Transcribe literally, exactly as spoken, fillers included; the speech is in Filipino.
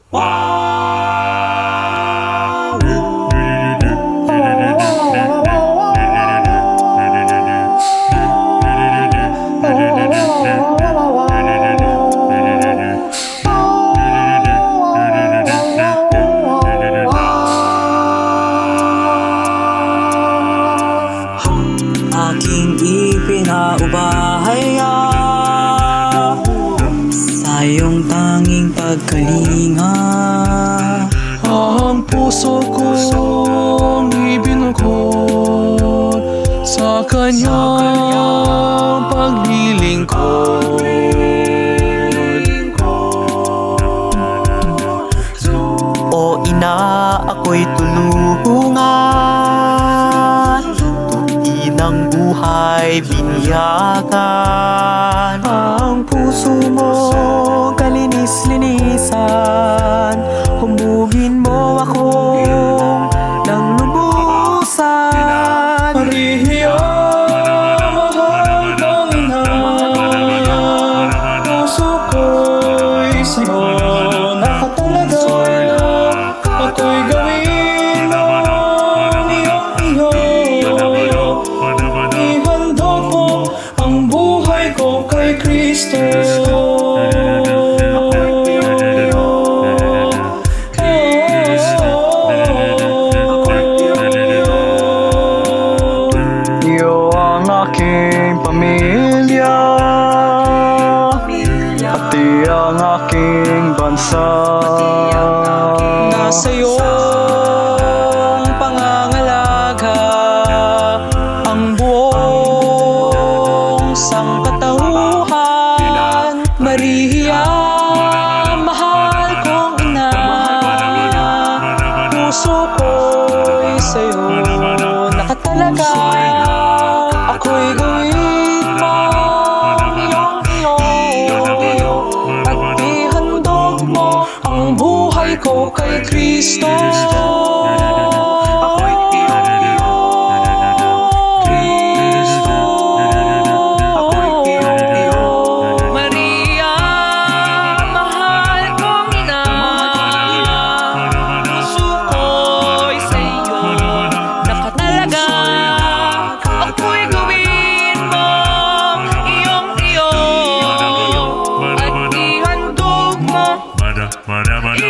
Aking ipinaubahaya sa iyong tanging pagkalinga. Ang puso kong ibinukod sa kanyang paglilingkod. O Ina, ako'y tulungan, tuti ng buhay biniyagan. Ang puso mo kalinis-linisan, humugin mo ako ng lubusan. Maria, mahal kang ina, puso ko'y sa'yo nakatalaga. Ako'y gawin mo iyong iyo, ihandog mo ang buhay ko kay Kristo. Iyo ang aking pamilya, pati ang aking bansa. Nasa iyong pangangalaga ang buong sangkatauhan. Maria, mahal kong ina, puso ko'y sa'yo nakatalaga. Ako'y gawin mo iyong iyo, at ihandog mo ang buhay ko kay Kristo. Maria, mahal kong ina, puso ko'y sa'yo nakatalaga. Ako'y gawin mo iyong iyo, at ihandog mo